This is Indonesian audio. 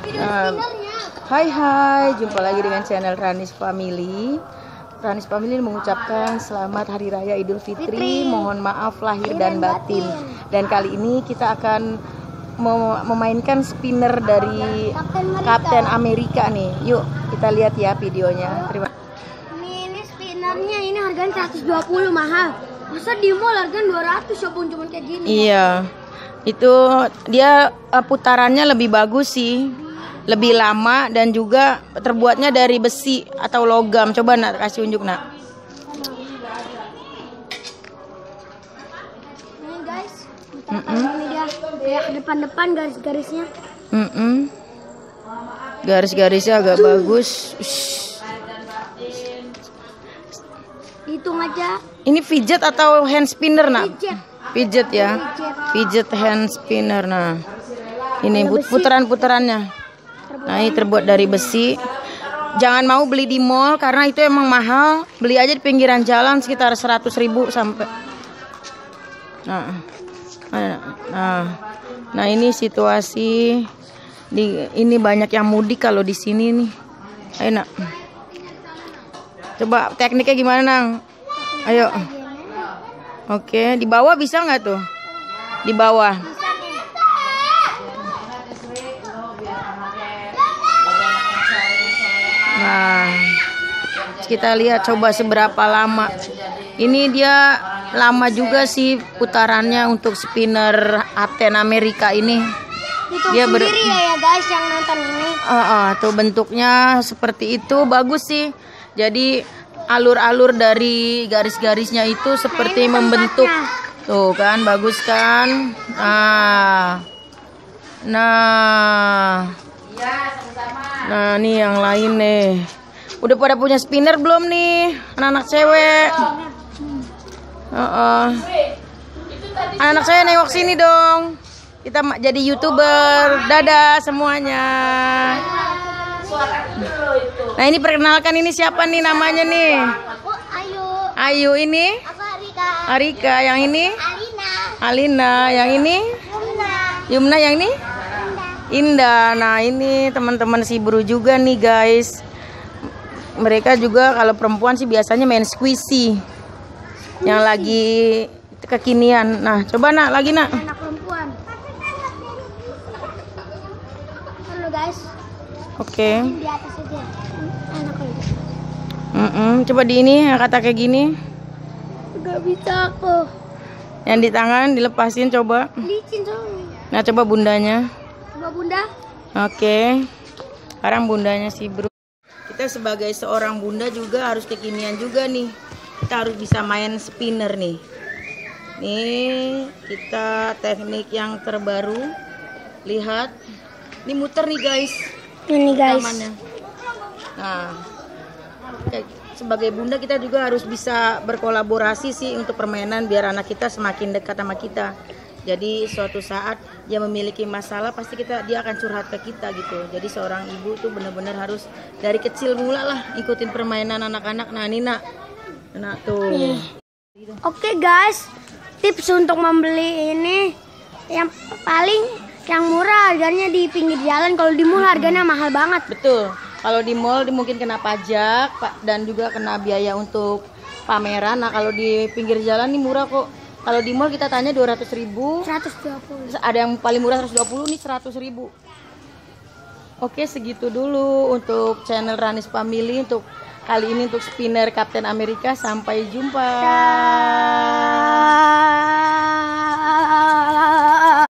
Hai, jumpa lagi dengan channel Ranis Family. Ranis Family mengucapkan selamat Hari Raya Idul Fitri. Mohon maaf lahir dan batin. Dan kali ini kita akan memainkan spinner dari Kapten Amerika nih. Yuk kita lihat ya videonya. Terima. Ini spinnernya ini harganya 120, mahal. Masa di mall harganya 200 ya pun cuma kayak gini. Iya. Itu dia putarannya lebih bagus sih. Lebih lama dan juga terbuatnya dari besi atau logam. Coba nak kasih unjuk nak. Ini guys, ini dia kayak depan-depan garis-garisnya. Garis-garisnya agak bagus. Hitung aja. Ini fidget atau hand spinner nak? Fidget ya. Fidget hand spinner. Nah, ini putaran-putarannya. Nah, ini terbuat dari besi. Jangan mau beli di mall karena itu emang mahal. Beli aja di pinggiran jalan sekitar 100.000 sampai. Nah, ini situasi ini banyak yang mudik kalau di sini nih. Ayo nak. Coba tekniknya gimana nang? Ayo. Oke, di bawah bisa nggak tuh? Di bawah. Nah, kita lihat coba seberapa lama. Ini dia lama juga sih putarannya untuk spinner Kapten Amerika ini. Dia sendiri ya guys yang nonton ini. Tuh bentuknya seperti itu, bagus sih. Jadi alur-alur dari garis-garisnya itu seperti membentuk. Tuh kan, bagus kan? Nah, nih yang lain nih. Udah pada punya spinner belum nih? Anak-anak cewek. Anak-anak saya nengok sini dong. Kita jadi YouTuber. Dadah semuanya. Nah, ini perkenalkan ini siapa nih namanya nih? Aku Ayu ini? Aku Arika. Arika, yang ini? Alina, yang ini? Yumna, yang ini? Indah. Nah, ini teman-teman si Bru juga nih guys. Mereka juga kalau perempuan sih biasanya main squishy. Yang lagi kekinian. Nah, coba nak lagi nak. Anak perempuan. Halo guys. Oke. Di atas aja. Anak perempuan. Coba di ini kata kayak gini. Gak bisa aku. Yang di tangan dilepasin coba. Licin soalnya. Nah, coba bundanya. Coba bunda. Oke. Sekarang bundanya si Bru. Kita sebagai seorang bunda juga harus kekinian juga nih. Kita harus bisa main spinner nih. Nih, kita teknik yang terbaru. Lihat. Ini muter nih guys. Ini guys. Tamannya. Nah, sebagai bunda kita juga harus bisa berkolaborasi sih untuk permainan biar anak kita semakin dekat sama kita. Jadi suatu saat dia memiliki masalah pasti dia akan curhat ke kita gitu. Jadi seorang ibu tuh benar-benar harus dari kecil mula lah ikutin permainan anak-anak. Nah, ini nak tuh. Oke guys, tips untuk membeli ini yang murah harganya di pinggir jalan. Kalau di mall harganya mahal banget. Betul. Kalau di mall mungkin kena pajak dan juga kena biaya untuk pameran. Nah, kalau di pinggir jalan ini murah kok. Kalau di mall kita tanya 200.000. 120. Ada yang paling murah 120, nih 100.000. Oke, segitu dulu untuk channel Ranis Family untuk kali ini untuk spinner Kapten Amerika. Sampai jumpa.